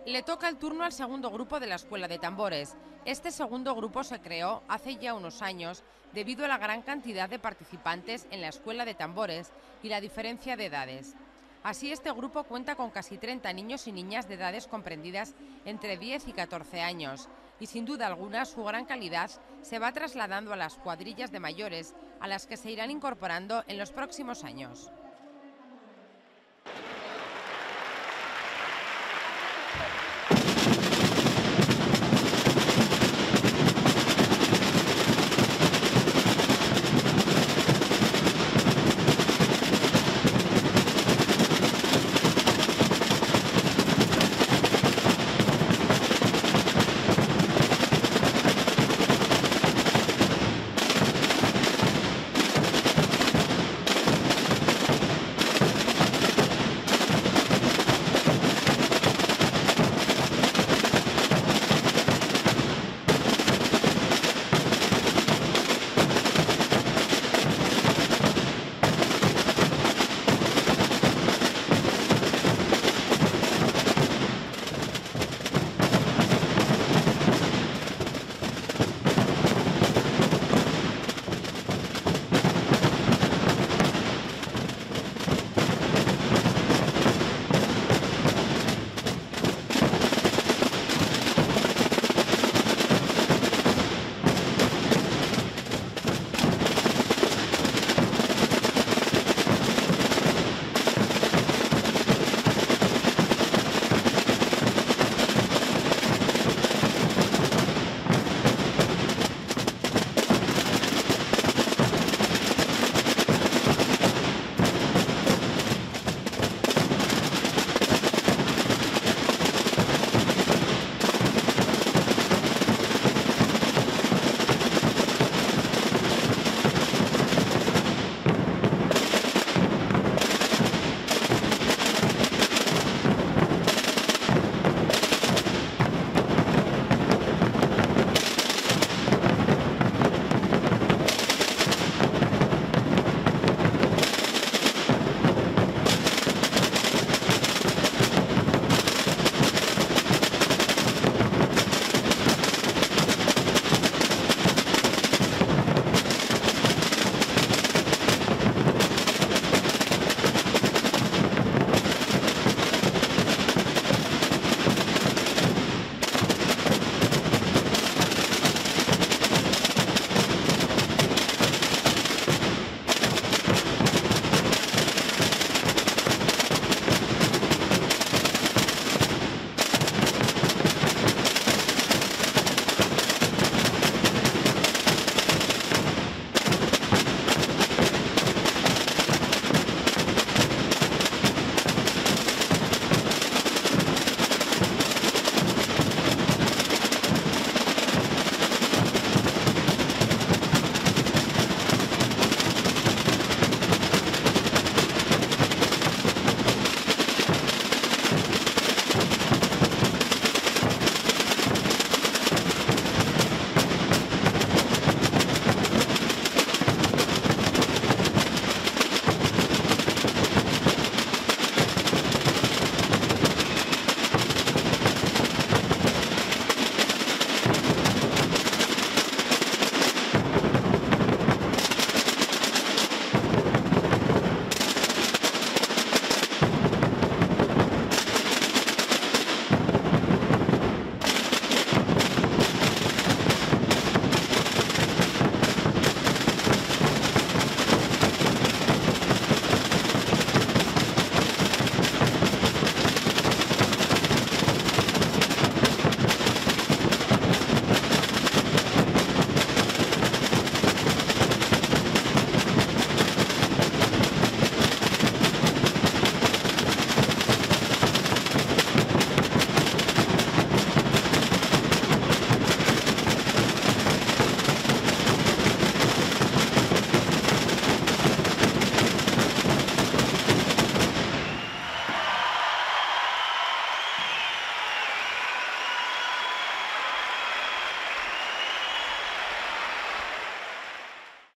Le toca el turno al segundo grupo de la Escuela de Tambores. Este segundo grupo se creó hace ya unos años debido a la gran cantidad de participantes en la Escuela de Tambores y la diferencia de edades. Así, este grupo cuenta con casi 30 niños y niñas de edades comprendidas entre 10 y 14 años, y sin duda alguna su gran calidad se va trasladando a las cuadrillas de mayores a las que se irán incorporando en los próximos años.